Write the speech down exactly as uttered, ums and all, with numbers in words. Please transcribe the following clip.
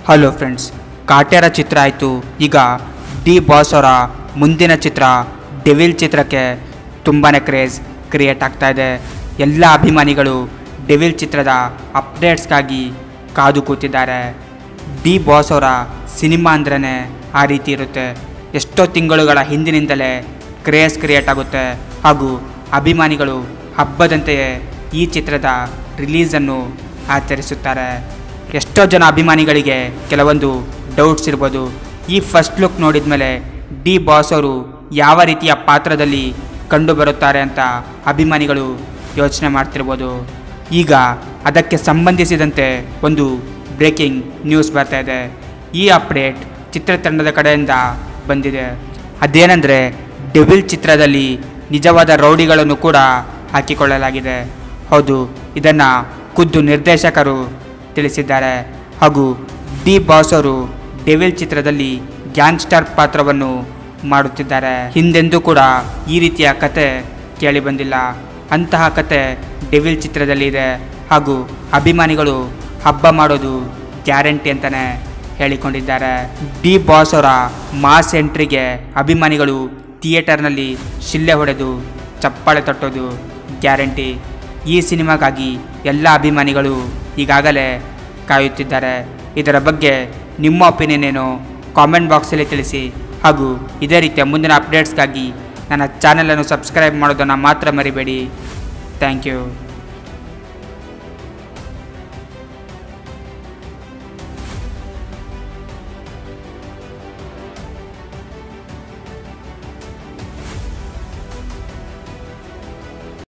Hello friends, ಕಾಟ್ಯಾರ ಚಿತ್ರ ಆಯಿತು. ಈಗ D boss ಅವರ ಮುಂದಿನ ಚಿತ್ರ ಡೆವಿಲ್ ಚಿತ್ರಕ್ಕೆ ತುಂಬಾ ಕ್ರೇಜ್ ಕ್ರಿಯೇಟ್ ಆಗ್ತಾ ಇದೆ. ಎಲ್ಲ ಅಭಿಮಾನಿಗಳು ಡೆವಿಲ್ ಚಿತ್ರದ ಅಪ್ಡೇಟ್ಸ್ಗಾಗಿ ಕಾದು ಕೂತಿದ್ದಾರೆ. ಡಿ ಬಾಸ್ ಅವರ ಸಿನಿಮಾ ಅಂದ್ರೇ ಆ ರೀತಿ ಇರುತ್ತೆ. ಎಷ್ಟೋ ತಿಂಗಳುಗಳ ಹಿಂದಿನಿಂದಲೇ ಕ್ರೇಜ್ ಕ್ರಿಯೇಟ್ ಆಗುತ್ತೆ ಹಾಗೂ ಅಭಿಮಾನಿಗಳು ಹಬ್ಬದಂತೆಯೇ ಈ ಚಿತ್ರದ ರಿಲೀಸನ್ನು ಆಚರಿಸುತ್ತಾರೆ. ಎಷ್ಟೋ ಜನ ಅಭಿಮಾನಿಗಳಿಗೆ ಕೆಲವೊಂದು ಡೌಟ್ಸ್ ಇರ್ಬೋದು. ಈ ಫಸ್ಟ್ ಲುಕ್ ನೋಡಿದ ಮೇಲೆ ಡಿ ಬಾಸ್ ಅವರು ಯಾವ ರೀತಿಯ ಪಾತ್ರದಲ್ಲಿ ಕಂಡು ಬರುತ್ತಾರೆ ಅಂತ ಅಭಿಮಾನಿಗಳು ಯೋಚನೆ ಮಾಡ್ತಿರ್ಬೋದು. ಈಗ ಅದಕ್ಕೆ ಸಂಬಂಧಿಸಿದಂತೆ ಒಂದು ಬ್ರೇಕಿಂಗ್ ನ್ಯೂಸ್ ಬರ್ತಾ ಇದೆ. ಈ ಅಪ್ಡೇಟ್ ಚಿತ್ರತಂಡದ ಕಡೆಯಿಂದ ಬಂದಿದೆ. ಅದೇನೆಂದರೆ, ಡೆವಿಲ್ ಚಿತ್ರದಲ್ಲಿ ನಿಜವಾದ ರೌಡಿಗಳನ್ನು ಕೂಡ ಹಾಕಿಕೊಳ್ಳಲಾಗಿದೆ. ಹೌದು, ಇದನ್ನು ಖುದ್ದು ನಿರ್ದೇಶಕರು ತಿಳಿಸಿದ್ದಾರೆ. ಹಾಗೂ ಡಿ ಬಾಸ್ ಅವರು ಡೆವಿಲ್ ಚಿತ್ರದಲ್ಲಿ ಗ್ಯಾಂಗ್ಸ್ಟರ್ ಪಾತ್ರವನ್ನು ಮಾಡುತ್ತಿದ್ದಾರೆ. ಹಿಂದೆಂದೂ ಕೂಡ ಈ ರೀತಿಯ ಕತೆ ಕೇಳಿ ಬಂದಿಲ್ಲ. ಅಂತಹ ಕತೆ ಡೆವಿಲ್ ಚಿತ್ರದಲ್ಲಿ ಇದೆ ಹಾಗೂ ಅಭಿಮಾನಿಗಳು ಹಬ್ಬ ಮಾಡೋದು ಗ್ಯಾರಂಟಿ ಅಂತಲೇ ಹೇಳಿಕೊಂಡಿದ್ದಾರೆ. ಡಿ ಬಾಸ್ ಅವರ ಮಾಸ್ ಎಂಟ್ರಿಗೆ ಅಭಿಮಾನಿಗಳು ಥಿಯೇಟರ್ನಲ್ಲಿ ಶಿಲ್ಲೆ ಹೊಡೆದು ಚಪ್ಪಾಳೆ ತಟ್ಟೋದು ಗ್ಯಾರಂಟಿ. ಈ ಸಿನಿಮಾಗಾಗಿ ಎಲ್ಲ ಅಭಿಮಾನಿಗಳು ಈಗಾಗಲೇ ಕಾಯುತ್ತಿದ್ದಾರೆ. ಇದರ ಬಗ್ಗೆ ನಿಮ್ಮ ಒಪಿನಿಯನ್ ಏನು ಕಾಮೆಂಟ್ ಬಾಕ್ಸಲ್ಲಿ ತಿಳಿಸಿ. ಹಾಗೂ ಇದೇ ರೀತಿಯ ಮುಂದಿನ ಅಪ್ಡೇಟ್ಸ್ಗಾಗಿ ನನ್ನ ಚಾನಲನ್ನು ಸಬ್ಸ್ಕ್ರೈಬ್ ಮಾಡೋದನ್ನು ಮಾತ್ರ ಮರಿಬೇಡಿ. Thank you.